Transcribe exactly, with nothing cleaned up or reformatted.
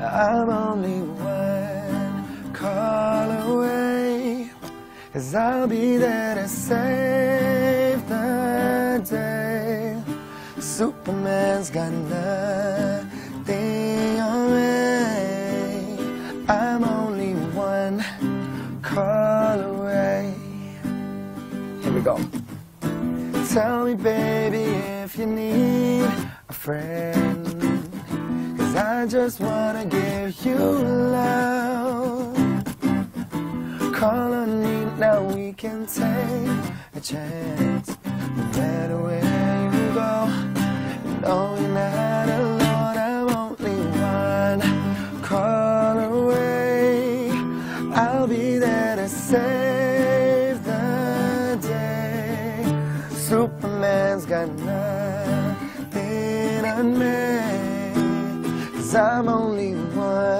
I'm only one call away, 'cause I'll be there to save the day. Superman's got nothing on me. I'm only one call away. Here we go. Tell me, baby, if you need a friend, 'cause I just wanna give you love. Call on me now, we can take a chance. No matter where you go, you know you're not alone. I'm only one call away. I'll be there to save the day. Superman's got nothing on me, 'cause I'm only one